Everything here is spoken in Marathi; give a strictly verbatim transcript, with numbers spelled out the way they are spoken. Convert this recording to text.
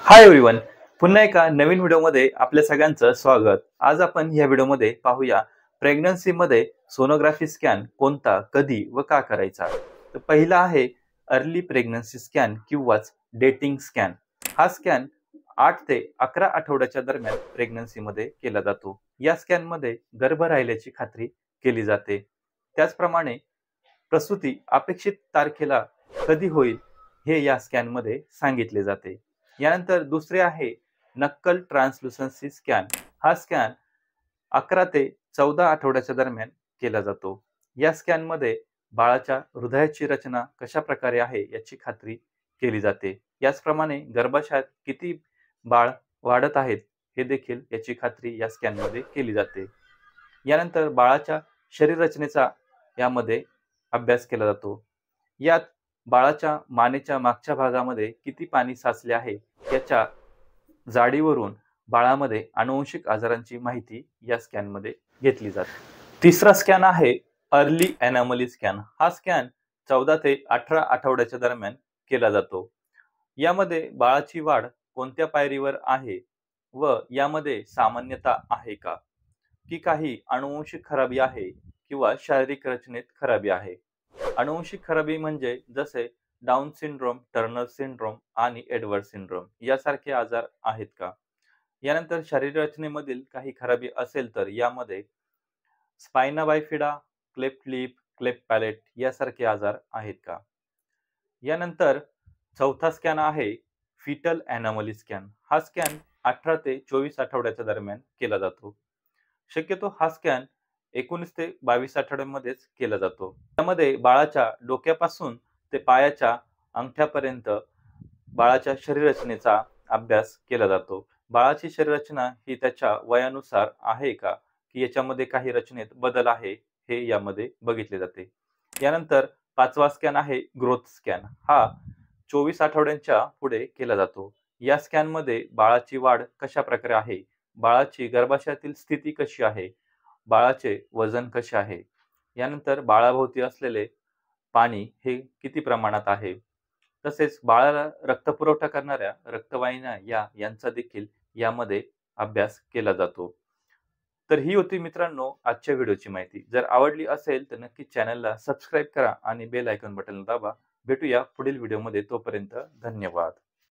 हाय एव्हरीवन, पुन्हा एका नवीन व्हिडिओमध्ये आपल्या सगळ्यांचं स्वागत। आज आपण या व्हिडिओमध्ये पाहूया प्रेग्नन्सी मध्ये सोनोग्राफी स्कॅन कोणता, कधी व का करायचा। तर पहिला आहे अर्ली प्रेग्नन्सी स्कॅन किंवा डेटिंग स्कॅन। हा स्कॅन आठ ते अकरा आठवड्याच्या दरम्यान प्रेग्नन्सी मध्ये केला जातो। या स्कॅन मध्ये गर्भ राहिल्याची खात्री केली जाते। त्याचप्रमाणे प्रसूती अपेक्षित तारखेला कधी होईल हे या स्कॅन मध्ये सांगितले जाते। यानंतर दुसरे आहे नक्कल ट्रान्सल्युसन्सी स्कॅन। हा स्कॅन अकरा ते चौदा आठवड्याच्या दरम्यान केला जातो। या स्कॅन मध्ये बाळाच्या हृदयाची रचना कशा प्रकारे आहे याची खात्री केली जाते। याचप्रमाणे गर्भाशयात किती बाळ वाढत आहेत हे देखील याची खात्री या स्कॅन मध्ये केली जाते। यानंतर बाळाच्या शरीर रचनेचा यामध्ये अभ्यास केला जातो। यात बाळाच्या मानेच्या मागच्या भागामध्ये किती पाणी साचले आहे याच्या जाडीवरून बाळामध्ये अनुवंशिक आजारांची माहिती या स्कॅन मध्ये घेतली जाते। तिसरा स्कॅन आहे अर्ली एनॉमली स्कॅन। हा स्कॅन चौदा ते अठरा आठवड्याच्या दरम्यान केला जातो। यामध्ये बाळाची वाढ कोणत्या पायरीवर आहे व यामध्ये सामान्यता आहे का, की काही अनुवंशिक खराबी आहे किंवा शारीरिक रचनेत खराबी आहे। अनुवंशिक खराबी म्हणजे जसे डाऊन सिंड्रोम, टर्नर सिंड्रोम आणि एडवर्ड सिंड्रोम यासारखे आजार आहेत का। यानंतर शरीर रचनेमधील काही खराबी असेल तर यामध्ये spina bifida, cleft lip, cleft palate यासारखे आजार आहेत का। यानंतर चौथा स्कॅन आहे फिटल एनॉमली स्कॅन। हा स्कॅन अठरा ते चोवीस आठवड्याच्या दरम्यान केला जातो। शक्यतो हा स्कॅन एकोणीस ते बावीस आठवड्यांमध्येच केला जातो। त्यामध्ये बाळाच्या डोक्यापासून ते पायाच्या अंगठ्यापर्यंत बाळाच्या शरीर रचनेचा अभ्यास केला जातो। बाळाची शरीर रचना ही त्याच्या वयानुसार आहे का, की याच्यामध्ये काही रचनेत बदल आहे हे यामध्ये बघितले जाते। यानंतर पाचवा स्कॅन आहे ग्रोथ स्कॅन। हा चोवीस आठवड्यांच्या पुढे केला जातो। या स्कॅन मध्ये बाळाची वाढ कशा प्रकारे आहे, बाळाची गर्भाशयातील स्थिती कशी आहे, बाळाचे वजन कसे आहे, यानंतर बाळाभोवती असलेले पाणी हे किती प्रमाणात आहे, तसेच बाळाला रक्तपुरवठा करणाऱ्या रक्तवाहिन्या या यांचा देखील यामध्ये अभ्यास केला जातो। तर ही होती मित्रांनो आजच्या व्हिडिओची माहिती। जर आवडली असेल तर नक्की चॅनलला सबस्क्राईब करा आणि बेल आयकॉन बटन दाबा। भेटूया पुढील व्हिडिओमध्ये, तोपर्यंत धन्यवाद।